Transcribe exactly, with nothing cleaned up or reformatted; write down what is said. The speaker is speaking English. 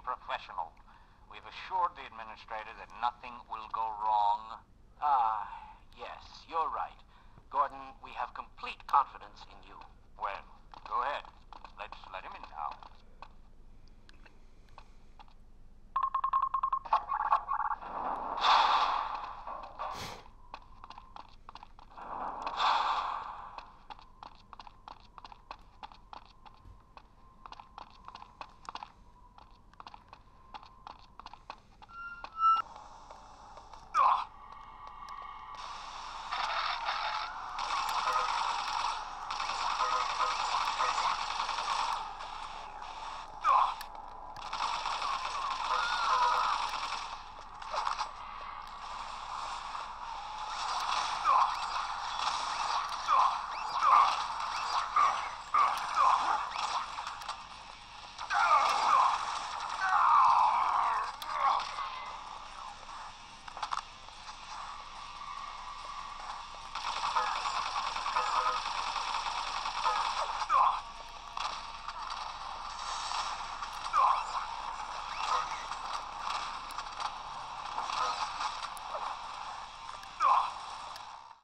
professional. We've assured the administrator that nothing will go wrong. Ah, yes, you're right. Gordon, we have complete confidence in you.